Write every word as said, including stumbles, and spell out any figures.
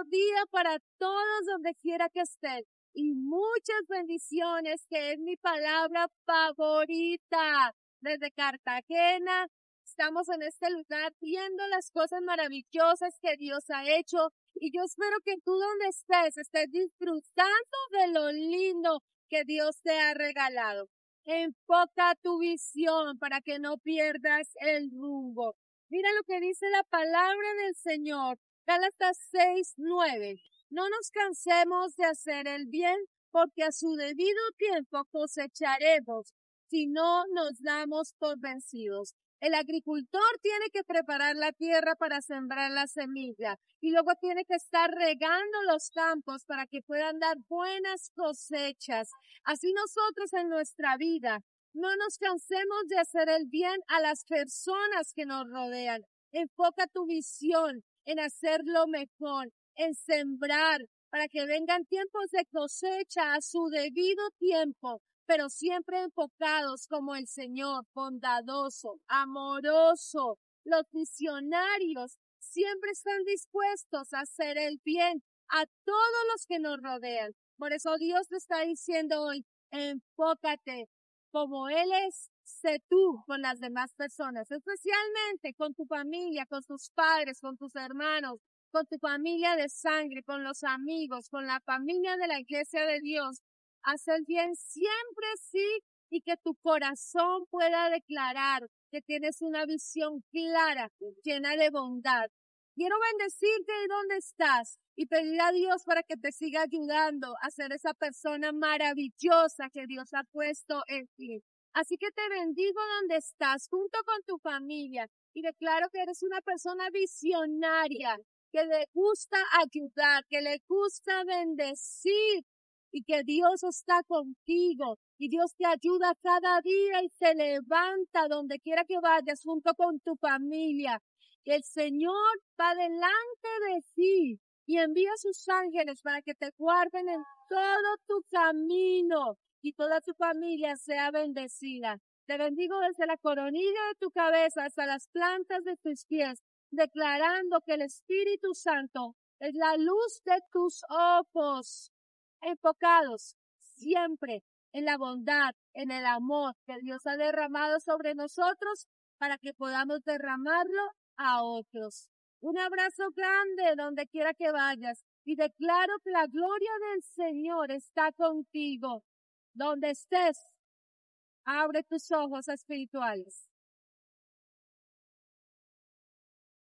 día para todos donde quiera que estén. Y muchas bendiciones, que es mi palabra favorita. Desde Cartagena, estamos en este lugar viendo las cosas maravillosas que Dios ha hecho. Y yo espero que tú donde estés, estés disfrutando de lo lindo que Dios te ha regalado. Enfoca tu visión para que no pierdas el rumbo. Mira lo que dice la palabra del Señor. Gálatas seis, nueve. No nos cansemos de hacer el bien, porque a su debido tiempo cosecharemos, si no nos damos por vencidos. El agricultor tiene que preparar la tierra para sembrar la semilla y luego tiene que estar regando los campos para que puedan dar buenas cosechas. Así nosotros en nuestra vida no nos cansemos de hacer el bien a las personas que nos rodean. Enfoca tu visión en hacerlo mejor, en sembrar, para que vengan tiempos de cosecha a su debido tiempo, pero siempre enfocados como el Señor, bondadoso, amoroso. Los visionarios siempre están dispuestos a hacer el bien a todos los que nos rodean. Por eso Dios te está diciendo hoy, enfócate como Él es, sé tú con las demás personas, especialmente con tu familia, con tus padres, con tus hermanos, con tu familia de sangre, con los amigos, con la familia de la iglesia de Dios. Haz el bien siempre, sí, y que tu corazón pueda declarar que tienes una visión clara, llena de bondad. Quiero bendecirte de donde estás y pedir a Dios para que te siga ayudando a ser esa persona maravillosa que Dios ha puesto en ti. Así que te bendigo donde estás, junto con tu familia, y declaro que eres una persona visionaria, que le gusta ayudar, que le gusta bendecir, y que Dios está contigo, y Dios te ayuda cada día y te levanta donde quiera que vayas junto con tu familia. Que el Señor va delante de ti y envía sus ángeles para que te guarden en todo tu camino y toda tu familia sea bendecida. Te bendigo desde la coronilla de tu cabeza hasta las plantas de tus pies, declarando que el Espíritu Santo es la luz de tus ojos, enfocados siempre en la bondad, en el amor que Dios ha derramado sobre nosotros para que podamos derramarlo a otros. Un abrazo grande donde quiera que vayas y declaro que la gloria del Señor está contigo. Donde estés, abre tus ojos espirituales.